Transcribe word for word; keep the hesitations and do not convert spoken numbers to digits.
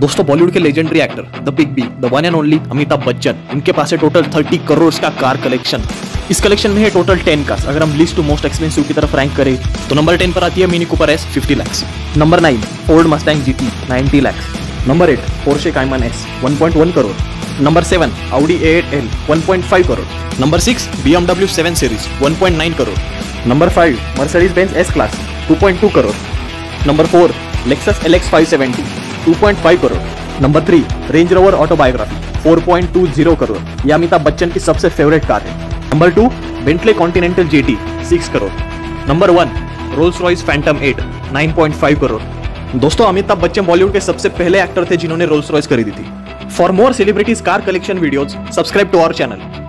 दोस्तों बॉलीवुड के legendary actor the big B, the one and only Amitabh Bachchan, इनके पास है टोटल तीस करोड़ का कार कलेक्शन। इस कलेक्शन में है टोटल टेन कार्स। अगर हम लिस्ट टू मोस्ट एक्सपेंसिव की तरफ रैंक करें तो नंबर टेन पर आती है Mini Cooper S fifty lakhs. Number nine Ford Mustang GT ninety lakhs. Number eight Porsche Cayman S one point one crore. Number seven Audi A eight L one point five crore. Number six BMW seven series one point nine crore. Number five Mercedes Benz S class two point two crore. Number four Lexus L X five seventy two point five crore. Number three Range Rover autobiography four point two zero crore. यह अमिताभ बच्चन की सबसे favourite car है। Number two Bentley Continental GT six crore. Number one Rolls Royce Phantom eight nine point five crore. दोस्तों अमिताभ बच्चन बॉलीवुड के सबसे पहले actor थे जिन्होंने रोल्स रॉयस खरीदी थी। For more celebrities car collection videos subscribe to our channel.